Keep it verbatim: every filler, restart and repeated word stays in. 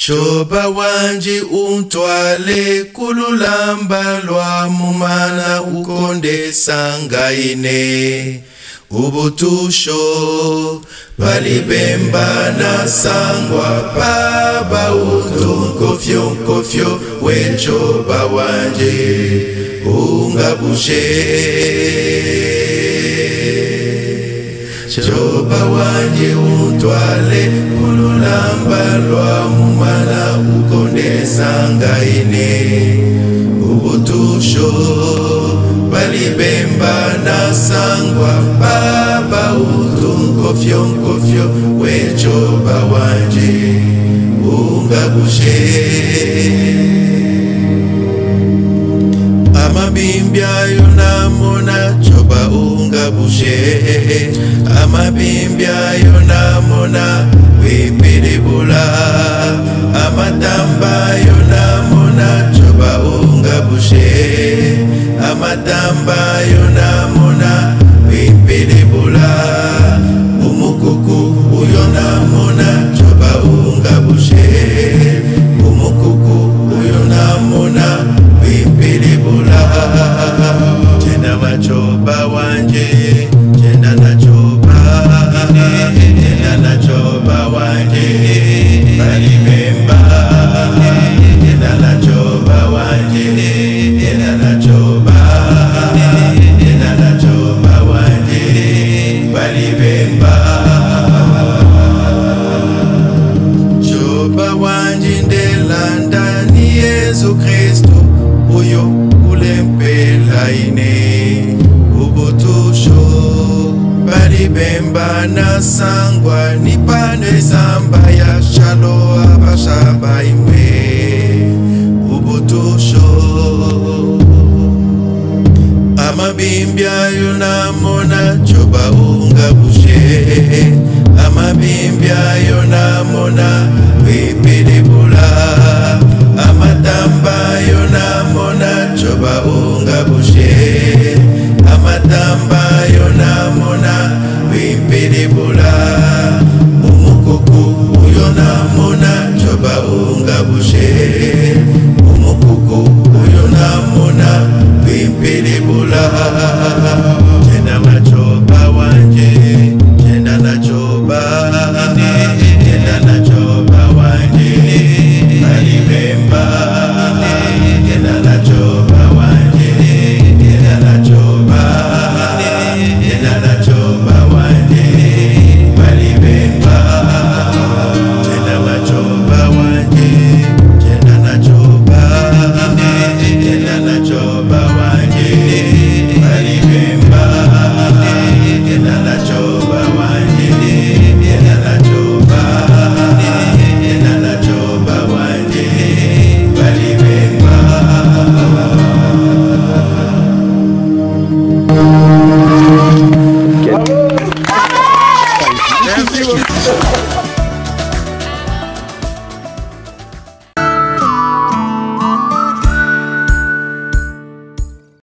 Choba wanji untwale kululamba lwa mumana ukonde sangaine. Ubutusho balibemba na sangwa baba utu kofyo kofyo wenchoba wanje ungabushe. Choba wanje untwale kululamba lwa mumana ukonde sangaine. Ubutusho balibemba na sangwa baba utu kofyo kofyo wechoba wanje ungabushe. Amabimbya yona mona choba ungabushe. Amabimbya yona mona wipiribula. Amatamba yona mona choba ungabushe. Amatamba yona mona wipiribula. Umukuku uyona mona choba ungabushe. Umukuku uyona mona wipiribula. Jenda machoba wanje, jenda na choba, jenda na choba wanje, balibemba. Jenda na choba wanje, jenda na choba, jenda na choba wanje, balibemba. Choba wanje ndelanda ni Yesu Kristo, uyo ulempela ine. Ubutusho balibemba na sangwa nipane samba ya shalo abashamba imwe. Ubutusho amabimbya yona mona choba ungabushe. Amabimbya yona mona wipiribula. Amatamba yona mona choba ungabushe. Amatamba yona mona wipiribula. Umukuku uyona mona choba ungabushe. Umukuku uyona mona wipiribula. Jenda machoba wanje, jenda na choba, jenda na choba wanje, balibemba. Jenda na choba wanje, jenda na choba, jenda na choba wanje, balibemba. Jenda machoba wanje, jenda na choba, jenda na choba wanje, balibemba. Jenda na choba wanje, jenda na choba, jenda na choba wanje, balibemba. Merci beaucoup.